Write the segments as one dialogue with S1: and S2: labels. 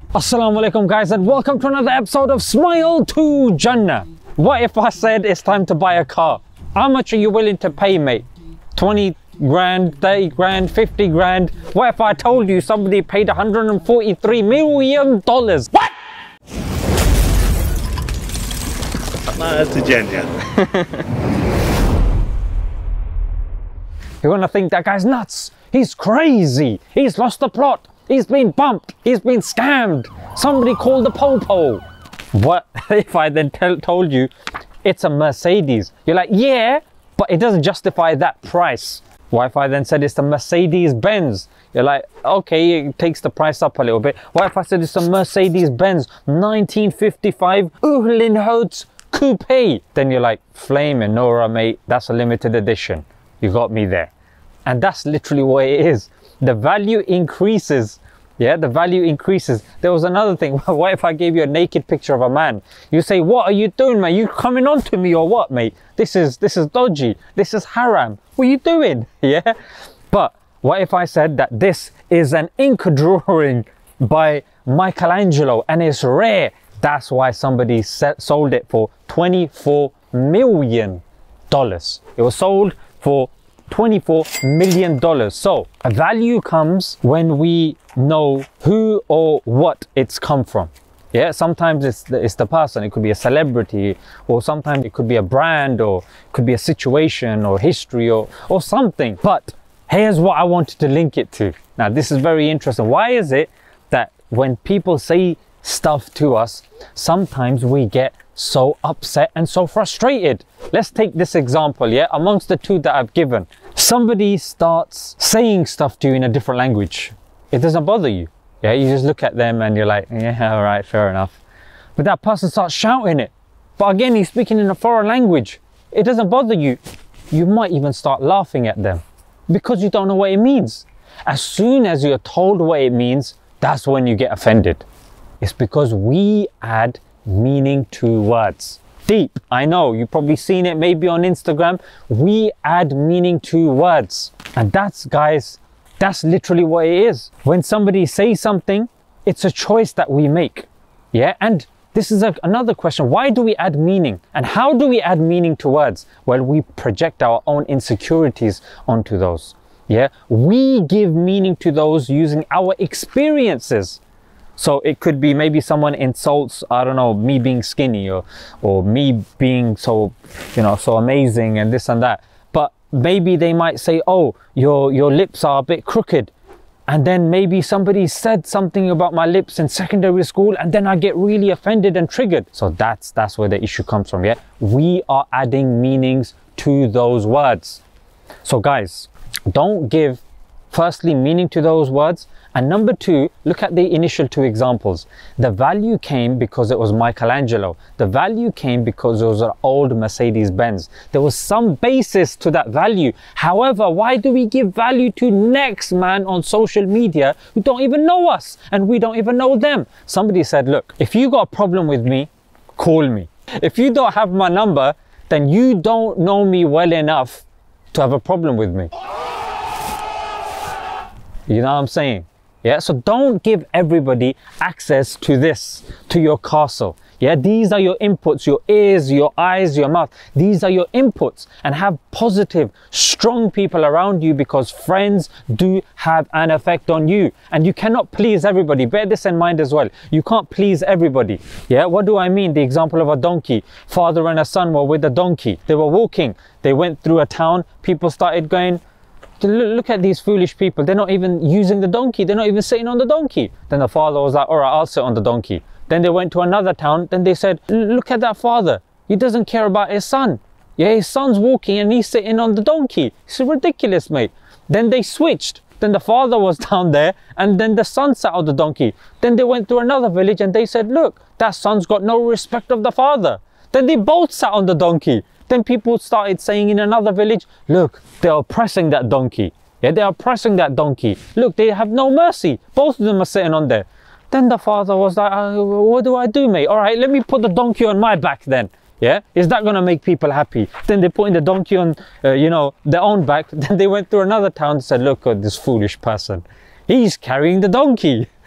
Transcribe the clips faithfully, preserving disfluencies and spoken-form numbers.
S1: Assalamu alaikum guys, and welcome to another episode of Smile to Jannah. What if I said it's time to buy a car? How much are you willing to pay, mate? twenty grand, thirty grand, fifty grand? What if I told you somebody paid one hundred forty-three million dollars? What?
S2: Smile to Jannah.
S1: You're gonna think that guy's nuts. He's crazy. He's lost the plot. He's been bumped. He's been scammed. Somebody called the popo. What if I then tell, told you it's a Mercedes? You're like, yeah, but it doesn't justify that price. What if I then said it's the Mercedes Benz? You're like, okay, it takes the price up a little bit. What if I said it's a Mercedes Benz nineteen fifty-five Uhlenholz Coupe? Then you're like, flaming Nora, mate, that's a limited edition. You got me there. And that's literally what it is. The value increases. Yeah, the value increases. There was another thing. What if I gave you a naked picture of a man? You say, what are you doing, man? You coming on to me or what, mate? This is this is dodgy. This is haram. What are you doing? Yeah. But what if I said that this is an ink drawing by Michelangelo and it's rare? That's why somebody set, sold it for twenty-four million dollars. It was sold for twenty-four million dollars. So a value comes when we know who or what it's come from. Yeah, sometimes it's the, it's the person. It could be a celebrity, or sometimes it could be a brand, or it could be a situation or history or or something. But here's what I wanted to link it to. Now this is very interesting. Why is it that when people say stuff to us, sometimes we get so upset and so frustrated? Let's take this example, yeah, amongst the two that I've given. Somebody starts saying stuff to you in a different language. It doesn't bother you. Yeah, you just look at them and you're like, yeah, all right, fair enough. But that person starts shouting it. But again, he's speaking in a foreign language. It doesn't bother you. You might even start laughing at them because you don't know what it means. As soon as you're told what it means, that's when you get offended. It's because we add meaning to words. Deep, I know, you've probably seen it maybe on Instagram. We add meaning to words. And that's, guys, that's literally what it is. When somebody says something, it's a choice that we make. Yeah, and this is a, another question. Why do we add meaning? And how do we add meaning to words? Well, we project our own insecurities onto those. Yeah, we give meaning to those using our experiences. So it could be maybe someone insults, I don't know, me being skinny or, or me being so, you know, so amazing and this and that. But maybe they might say, oh, your, your lips are a bit crooked. And then maybe somebody said something about my lips in secondary school and then I get really offended and triggered. So that's, that's where the issue comes from, yeah? We are adding meanings to those words. So guys, don't give, firstly, meaning to those words. And number two, look at the initial two examples. The value came because it was Michelangelo. The value came because it was an old Mercedes Benz. There was some basis to that value. However, why do we give value to next man on social media who don't even know us and we don't even know them? Somebody said, look, if you got a problem with me, call me. If you don't have my number, then you don't know me well enough to have a problem with me. You know what I'm saying? Yeah, so don't give everybody access to this, to your castle. Yeah, these are your inputs, your ears, your eyes, your mouth. These are your inputs, and have positive, strong people around you because friends do have an effect on you. And you cannot please everybody. Bear this in mind as well. You can't please everybody. Yeah, what do I mean? The example of a donkey. Father and a son were with a donkey. They were walking. They went through a town. People started going, look at these foolish people. They're not even using the donkey. They're not even sitting on the donkey. Then the father was like, all right, I'll sit on the donkey. Then they went to another town. Then they said, look at that father. He doesn't care about his son. Yeah, his son's walking and he's sitting on the donkey. It's ridiculous, mate. Then they switched. Then the father was down there and then the son sat on the donkey. Then they went to another village and they said, look, that son's got no respect of the father. Then they both sat on the donkey. Then people started saying in another village, look, they're oppressing that donkey. Yeah, they're oppressing that donkey. Look, they have no mercy. Both of them are sitting on there. Then the father was like, uh, what do I do, mate? All right, let me put the donkey on my back then. Yeah, is that going to make people happy? Then they put in the donkey on, uh, you know, their own back. Then they went to another town and said, look at this foolish person. He's carrying the donkey.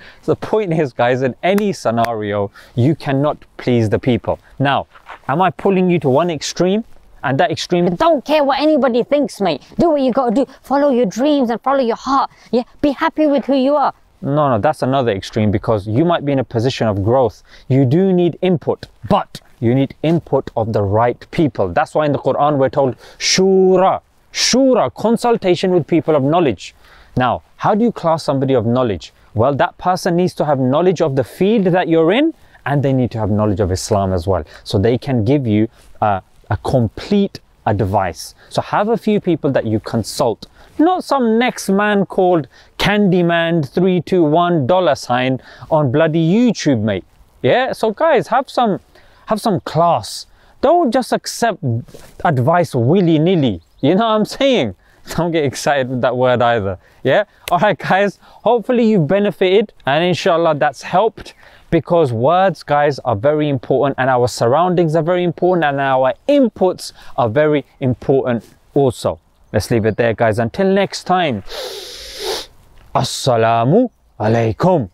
S1: So the point is, guys, in any scenario, you cannot please the people. Now, am I pulling you to one extreme? And that extreme,
S3: Don't care what anybody thinks, mate. Do what you got to do. Follow your dreams and follow your heart. Yeah, be happy with who you are.
S1: no, no, that's another extreme, because you might be in a position of growth. You do need input, but you need input of the right people. That's why in the Quran we're told shura, shura, consultation with people of knowledge. Now, how do you class somebody of knowledge? Well, that person needs to have knowledge of the field that you're in, and they need to have knowledge of Islam as well, so they can give you a, a complete advice. So have a few people that you consult, not some next man called Candyman three two one dollar sign on bloody YouTube, mate. Yeah, so guys, have some have some class. Don't just accept advice willy-nilly. You know what I'm saying? Don't get excited with that word either. Yeah, all right guys, hopefully you've benefited, and inshallah that's helped, because words, guys, are very important, and our surroundings are very important, and our inputs are very important also. Let's leave it there, guys. Until next time, assalamu alaikum.